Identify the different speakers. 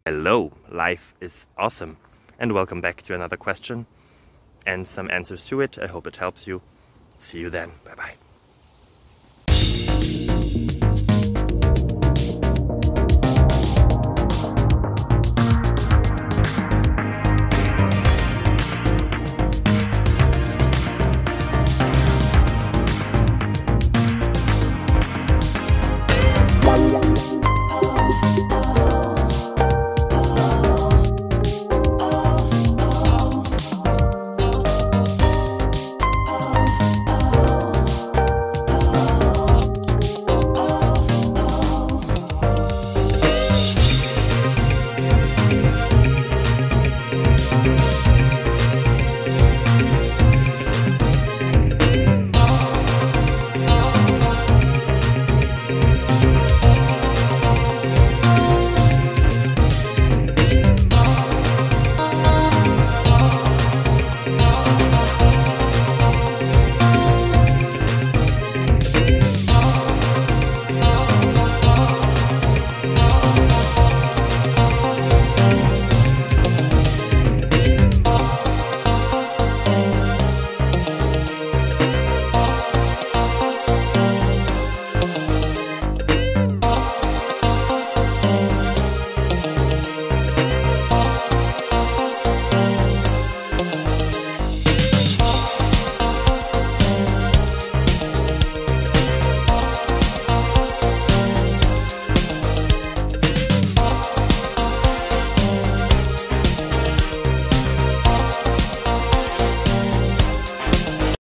Speaker 1: Hello, life is awesome, and welcome back to another question and some answers to it. I hope it helps you. See you then. Bye bye.